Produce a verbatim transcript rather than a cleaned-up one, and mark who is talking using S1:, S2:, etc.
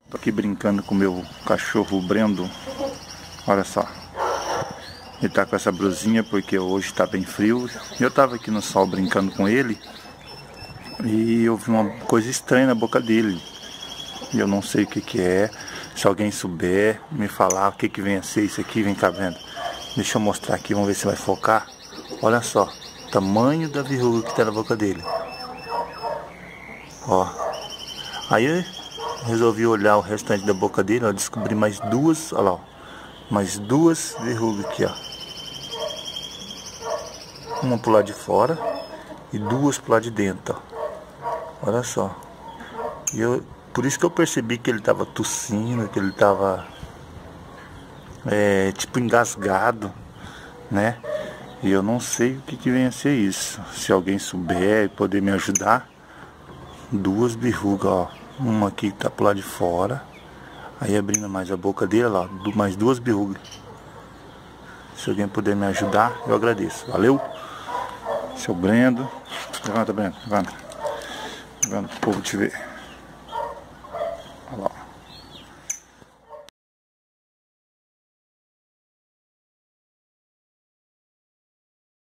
S1: Tô aqui brincando com o meu cachorro Brendo. Olha só. Ele tá com essa brusinha porque hoje tá bem frio. Eu tava aqui no sol brincando com ele e eu vi uma coisa estranha na boca dele. E eu não sei o que que é. Se alguém souber me falar o que que vem a ser isso aqui, vem cá vendo. Deixa eu mostrar aqui, vamos ver se vai focar. Olha só, o tamanho da verruga que tá na boca dele. Ó. Aí eu resolvi olhar o restante da boca dele, ó, descobri mais duas, olha lá, ó, mais duas verrugas aqui, ó. Uma pro lado de fora e duas pro lado de dentro, ó. Olha só. E eu, por isso que eu percebi que ele tava tossindo, que ele tava é, tipo engasgado, né? E eu não sei o que que vem a ser isso. Se alguém souber e poder me ajudar. Duas verrugas, ó. Uma aqui que tá pro lado de fora. Aí abrindo mais a boca dele, ó. Mais duas verrugas. Se alguém puder me ajudar, eu agradeço. Valeu? Seu Brendo. Levanta, Brendo. Levanta. Levanta pro povo te ver.